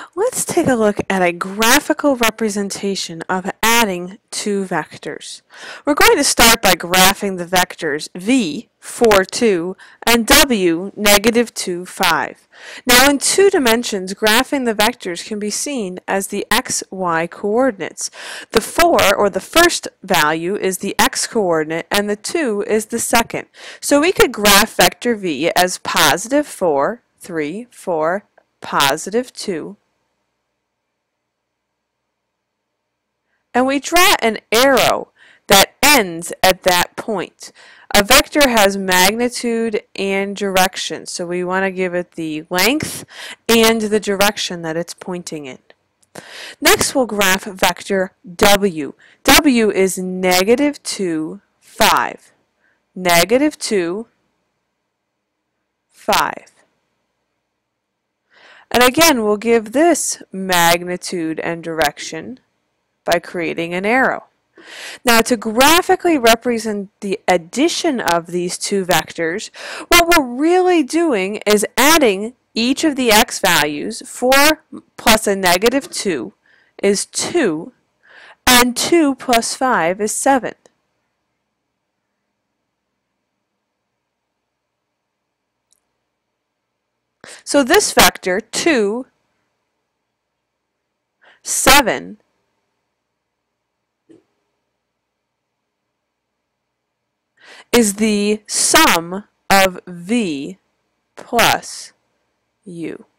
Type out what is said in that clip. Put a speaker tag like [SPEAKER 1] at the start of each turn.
[SPEAKER 1] Let's take a look at a graphical representation of adding two vectors. We're going to start by graphing the vectors v, 4, 2, and w, negative 2, 5. Now in two dimensions, graphing the vectors can be seen as the x, y coordinates. The 4, or the first value, is the x coordinate, and the 2 is the second. So we could graph vector v as positive 4, 3, 4, positive 2, and we draw an arrow that ends at that point. A vector has magnitude and direction, so we want to give it the length and the direction that it's pointing in. Next, we'll graph vector w. W is negative 2, 5. Negative 2, 5. And again, we'll give this magnitude and direction by creating an arrow. Now, to graphically represent the addition of these two vectors, what we're really doing is adding each of the x values. 4 plus a negative 2 is 2, and 2 plus 5 is 7. So this vector, 2, 7, is the sum of v plus u.